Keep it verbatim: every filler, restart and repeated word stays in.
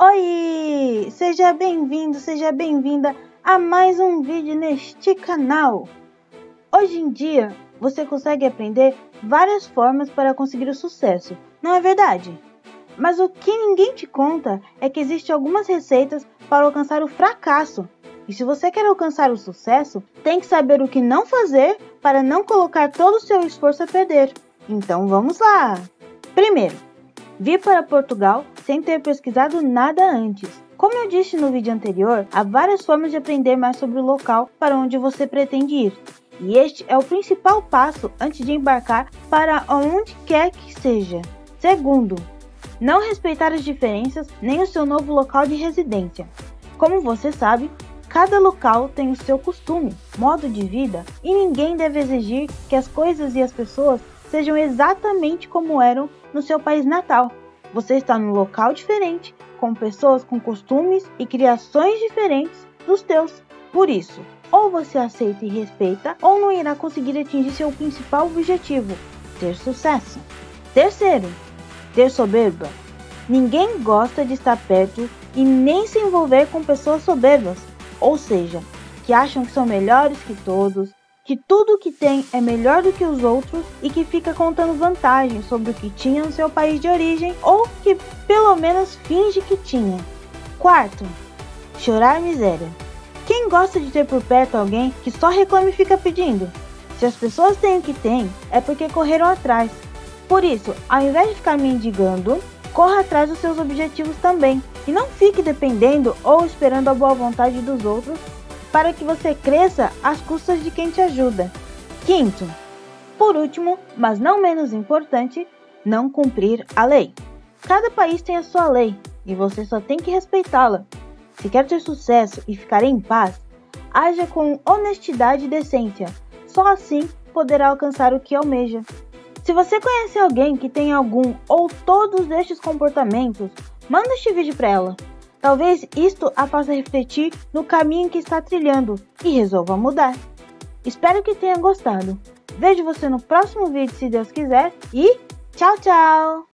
Oi! Seja bem-vindo, seja bem-vinda a mais um vídeo neste canal. Hoje em dia, você consegue aprender várias formas para conseguir o sucesso, não é verdade? Mas o que ninguém te conta é que existem algumas receitas para alcançar o fracasso. E se você quer alcançar o sucesso, tem que saber o que não fazer para não colocar todo o seu esforço a perder. Então vamos lá! Primeiro, vir para Portugal sem ter pesquisado nada antes. Como eu disse no vídeo anterior, há várias formas de aprender mais sobre o local para onde você pretende ir. E este é o principal passo antes de embarcar para onde quer que seja. Segundo, não respeitar as diferenças nem o seu novo local de residência. Como você sabe, cada local tem o seu costume, modo de vida e ninguém deve exigir que as coisas e as pessoas sejam exatamente como eram no seu país natal. Você está num local diferente, com pessoas com costumes e criações diferentes dos teus. Por isso, ou você aceita e respeita, ou não irá conseguir atingir seu principal objetivo, ter sucesso. Terceiro, ter soberba. Ninguém gosta de estar perto e nem se envolver com pessoas soberbas, ou seja, que acham que são melhores que todos, que tudo que tem é melhor do que os outros e que fica contando vantagens sobre o que tinha no seu país de origem ou que pelo menos finge que tinha. Quarto, chorar miséria. Quem gosta de ter por perto alguém que só reclama e fica pedindo? Se as pessoas têm o que têm, é porque correram atrás. Por isso, ao invés de ficar mendigando, corra atrás dos seus objetivos também e não fique dependendo ou esperando a boa vontade dos outros para que você cresça às custas de quem te ajuda. Quinto, por último, mas não menos importante, não cumprir a lei. Cada país tem a sua lei e você só tem que respeitá-la. Se quer ter sucesso e ficar em paz, haja com honestidade e decência. Só assim poderá alcançar o que almeja. Se você conhece alguém que tem algum ou todos destes comportamentos, manda este vídeo para ela. Talvez isto a faça refletir no caminho que está trilhando e resolva mudar. Espero que tenha gostado. Vejo você no próximo vídeo se Deus quiser e tchau, tchau!